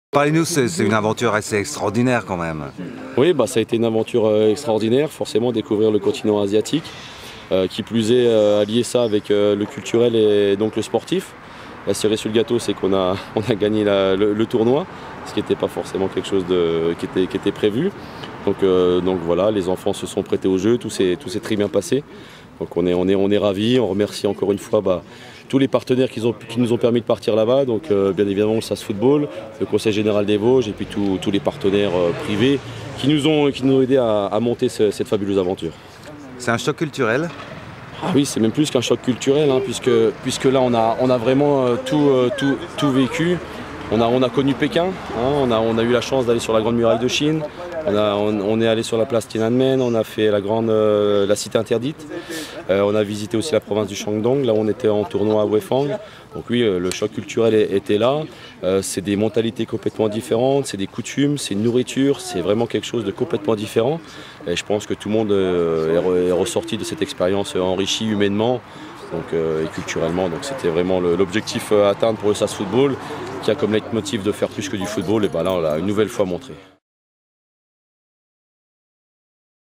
Parlez-nous, c'est une aventure assez extraordinaire quand même. Oui, ça a été une aventure extraordinaire, forcément découvrir le continent asiatique, qui plus est allier ça avec le culturel et donc le sportif. La cerise sur le gâteau, c'est qu'on a gagné le tournoi, ce qui n'était pas forcément quelque chose qui était prévu. Donc voilà, les enfants se sont prêtés au jeu, tout s'est très bien passé. Donc on est ravis, on remercie encore une fois tous les partenaires qui nous ont permis de partir là-bas, donc bien évidemment le SAS Football, le Conseil Général des Vosges et puis tous les partenaires privés qui nous ont aidés à monter cette fabuleuse aventure. C'est un choc culturel? Ah oui, c'est même plus qu'un choc culturel, hein, puisque là on a vraiment tout vécu. On a connu Pékin, hein, on a eu la chance d'aller sur la Grande Muraille de Chine, on est allé sur la place Tiananmen, on a fait la cité interdite, on a visité aussi la province du Shandong, là où on était en tournoi à Weifang. Donc oui, le choc culturel était là, c'est des mentalités complètement différentes, c'est des coutumes, c'est une nourriture, c'est vraiment quelque chose de complètement différent. Et je pense que tout le monde est ressorti de cette expérience enrichi humainement. Et culturellement, donc c'était vraiment l'objectif à atteindre pour le SAS Football, qui a comme leitmotiv de faire plus que du football, et là on l'a une nouvelle fois montré.